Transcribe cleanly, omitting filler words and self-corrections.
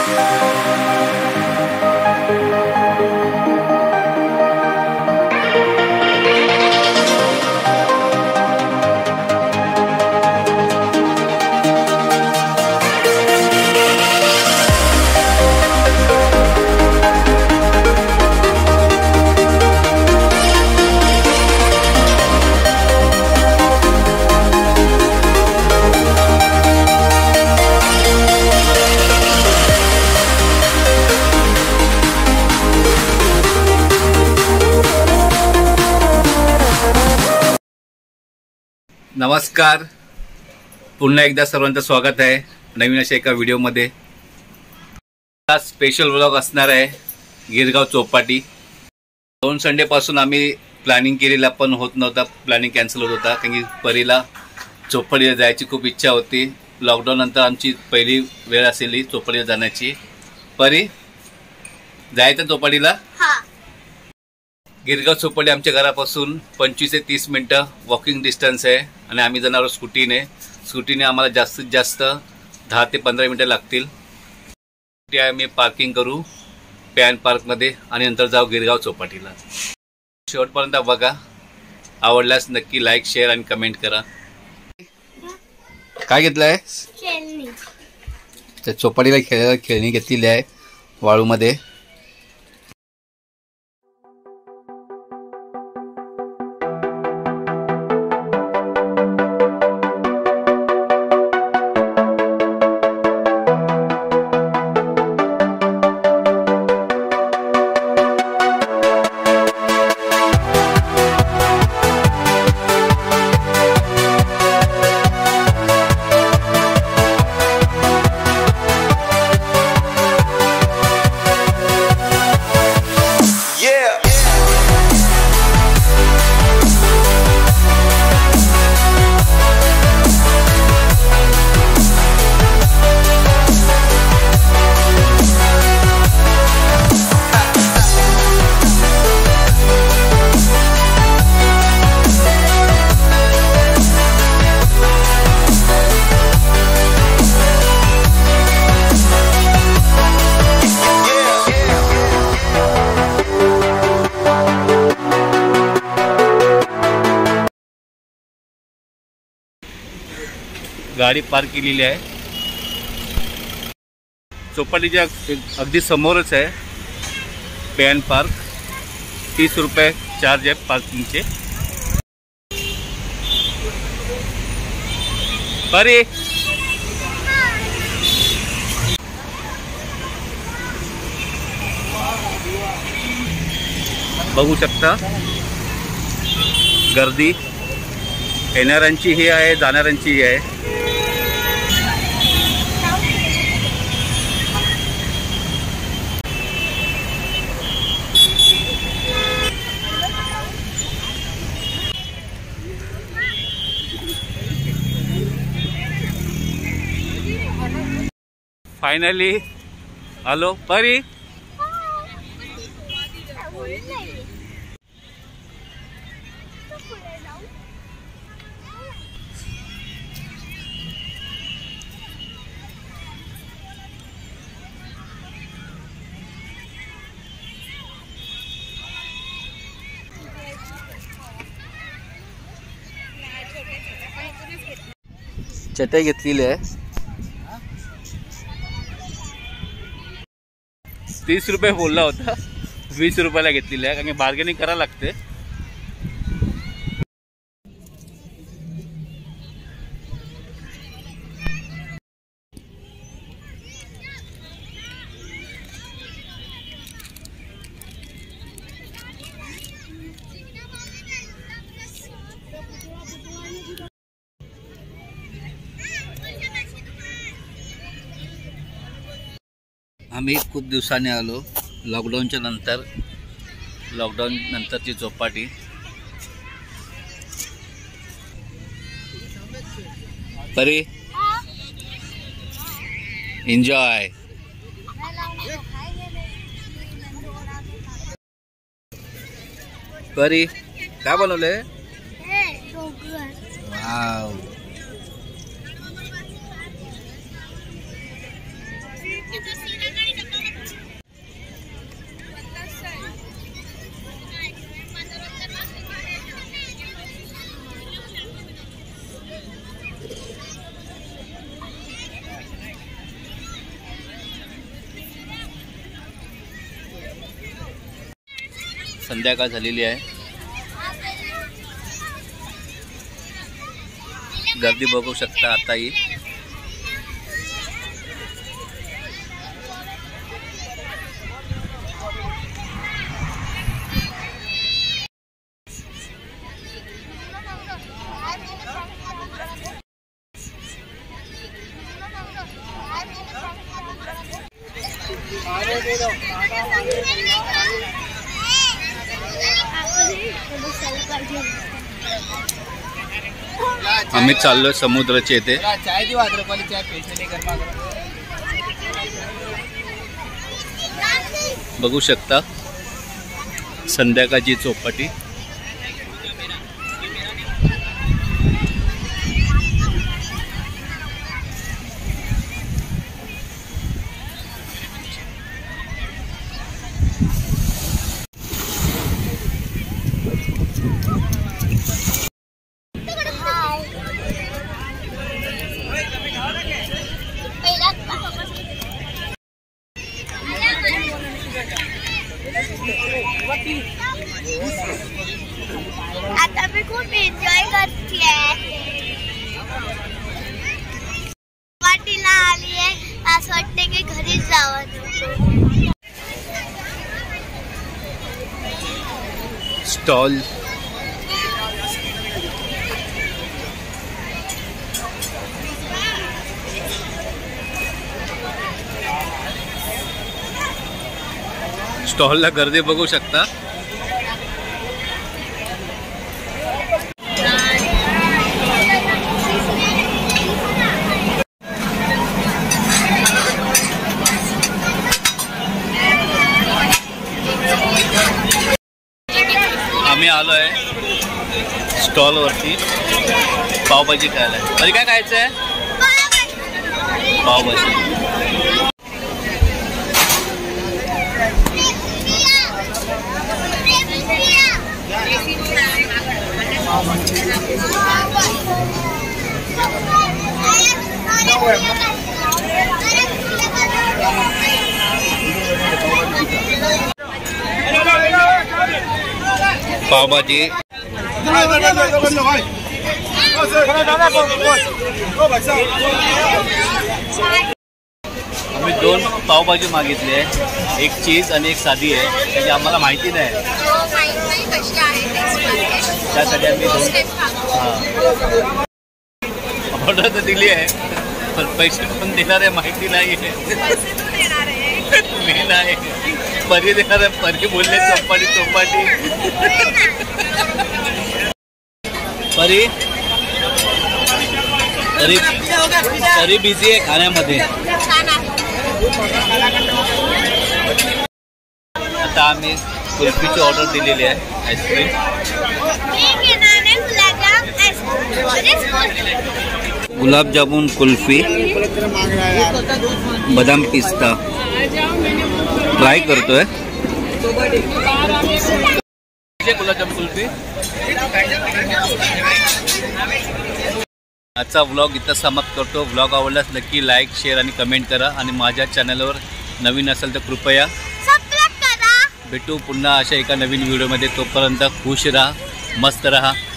नमस्कार, पुन्हा एकदा सर्वांचं स्वागत आहे नवीन अशा एका व्हिडिओमध्ये। हा स्पेशल व्लॉग असणार आहे गिरगाव चौपाटी। 2 संडे पासून आम्ही प्लॅनिंग केलेला पण होत नव्हता, प्लॅनिंग कॅन्सल होत होता कारण की परीला चौपाटीला जायची खूप इच्छा होती। लॉकडाऊन नंतर आमची पहिली वेळ असेल चौपाटीला जाण्याची। परी जायचं चौपाटीला? गिरगाव चौपाटी आमच्या घरापासून 25 ते 30 मिनिटं वॉकिंग डिस्टन्स आहे आणि आम्ही जाणार आहोत स्कूटीने आम्हाला जास्तीत जास्त 10 ते 15 मिनिटं लागतील। स्कूटी आम्ही पार्किंग करू पॅन पार्कमध्ये आणि नंतर जाऊ गिरगाव चौपाटीला। शेवटपर्यंत बघा, आवडल्यास नक्की लाईक शेअर आणि कमेंट करा। काय घेतलंय? खेळणी। त्या चौपाटीला खेळणी घेतलेली आहे वाळूमध्ये। गाडी पार्क केलेली आहे चौपाटीच्या अगदी समोरच आहे पॅन पार्क। 30 रुपये चार्ज आहे पार्किंगचे। परी बघू शकता गर्दी येणाऱ्यांची ही आहे, जाणाऱ्यांची ही आहे। फायनली आलो परी। चटई घेतलेली आहे 30 रुपये बोलला होता, 20 रुपयाला घेतलेली आहे कारण की बार्गेनिंग करायला लागते। आम्ही खूप दिवसांनी आलो लॉकडाऊनच्या नंतर, लॉकडाऊन नंतरची चौपाटी। परी एन्जॉय। परी काय बनवले? वाव, संध्याकाळ झालेली आहे. गर्दी बघू शकता आताही. आम्ही चाललोय समुद्राच्या इथे. बघू शकता संध्याकाळची चौपाटी. आता मी खूप एन्जॉय करते. वाटीला आली आहे, असं वाटते की घरी जावं. स्टॉल स्टॉलला गर्दी बघू शकता. आम्ही आलोय स्टॉल वरती पावभाजी खायला. अरे काय खायचं आहे? पावभाजी. पावभाजी आम्ही 2 पावभाजी मागितली आहे. एक चीज आणि एक साधी आहे. त्याची आम्हाला माहिती नाही, त्यासाठी आम्ही 2 ऑर्डर तर दिली आहे, पण पैसे पण देणार आहे माहिती नाही आहे. मी नाही, परी देणार आहे. परी बोलले चौपाटी चौपाटी. परी तरी बिझी आहे खाण्यामध्ये. आता आम्ही कुल्फीची ऑर्डर दिलेली आहे. आईस्क्रीम, गुलाबजामुन, कुल्फी, बदाम पिस्ता ट्राय करतोय. गुलाबजामुन कुल्फी. आजचा व्लॉग इथं समाप्त करतो. व्लॉग आवडल्यास नक्की लाईक, शेअर आणि कमेंट करा. आणि माझ्या चॅनलवर नवीन असेल तर कृपया सबस्क्राइब करा. भेटू पुन्हा अशा एका नवीन व्हिडिओमध्ये. तोपर्यंत खुश राहा, मस्त राहा.